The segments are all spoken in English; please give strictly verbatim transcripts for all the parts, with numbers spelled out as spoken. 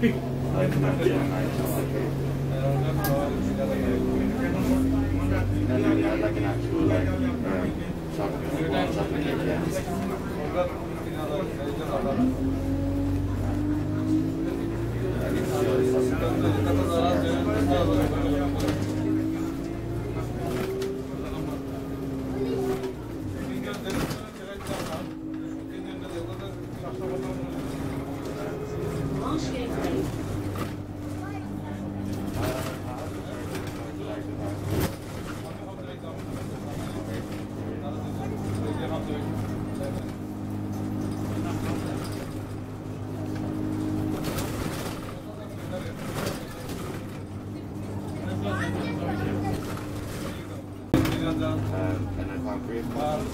Like an actual night, and then we had like an actual like um, chocolate, warm chocolate cake, yeah. And it's just Um, and then concrete.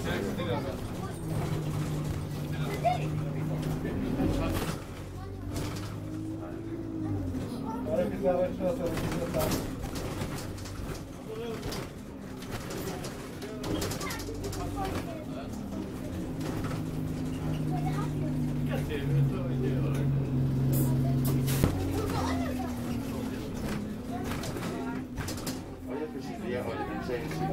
Yeah, or you can change it.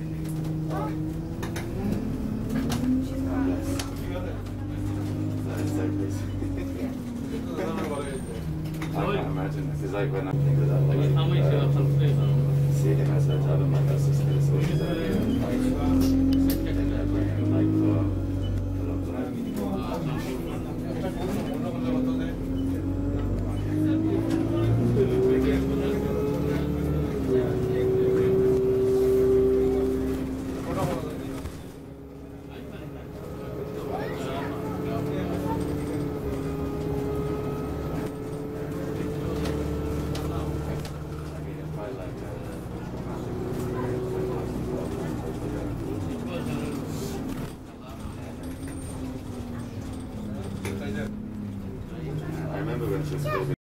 That is so crazy. I can't imagine this is like when I think of that, like, uh, see him as a child of my sister, so he's a like for a long time. I remember when she was filming.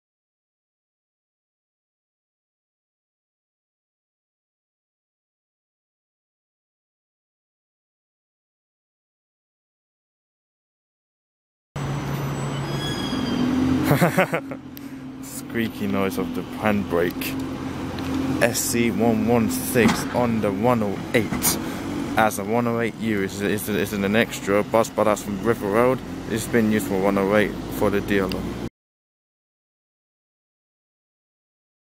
Squeaky noise of the handbrake. S C one one six on the one oh eight. As a one oh eight U is, is, is an extra bus, but that's from River Road. It's been used for one oh eight for the dealer.